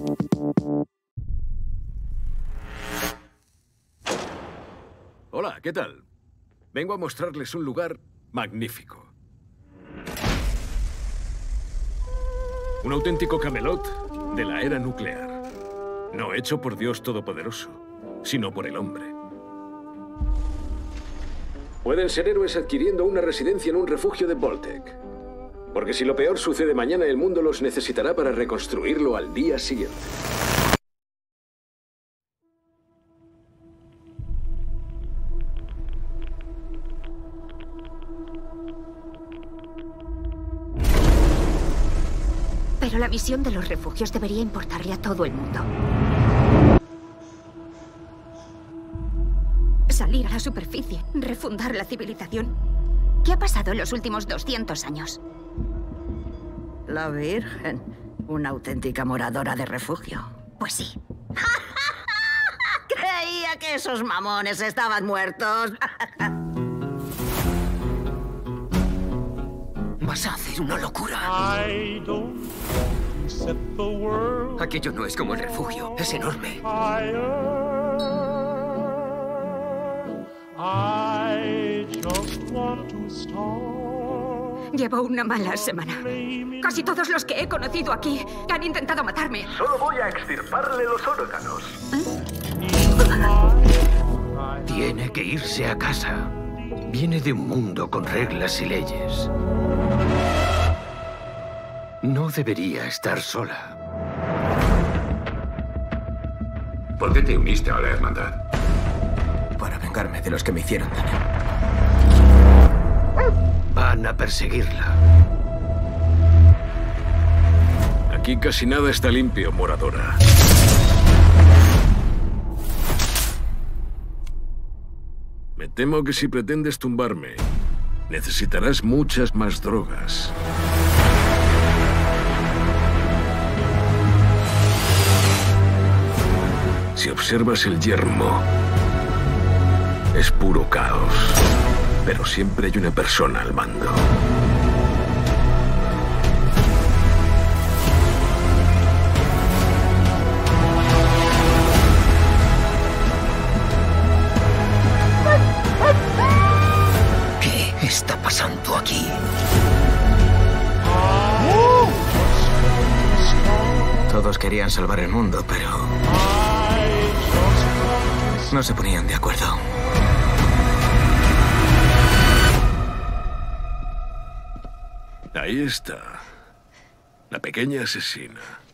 Hola, ¿qué tal? Vengo a mostrarles un lugar magnífico. Un auténtico Camelot de la era nuclear. No hecho por Dios Todopoderoso, sino por el hombre. Pueden ser héroes adquiriendo una residencia en un refugio de Vault-Tec. Porque si lo peor sucede mañana, el mundo los necesitará para reconstruirlo al día siguiente. Pero la visión de los refugios debería importarle a todo el mundo. Salir a la superficie, refundar la civilización. ¿Qué ha pasado en los últimos 200 años? La Virgen, una auténtica moradora de refugio. Pues sí. Creía que esos mamones estaban muertos. Vas a hacer una locura. Aquello no es como el refugio. Es enorme. Llevo una mala semana. Casi todos los que he conocido aquí han intentado matarme. Solo voy a extirparle los órganos. Tiene que irse a casa. Viene de un mundo con reglas y leyes. No debería estar sola. ¿Por qué te uniste a la hermandad? Para vengarme de los que me hicieron daño. Van a perseguirla. Aquí casi nada está limpio, moradora. Me temo que si pretendes tumbarme, necesitarás muchas más drogas. Si observas el yermo, es puro caos, pero siempre hay una persona al mando. ¿Qué está pasando aquí? Todos querían salvar el mundo, pero no se ponían de acuerdo. Ahí está, la pequeña asesina.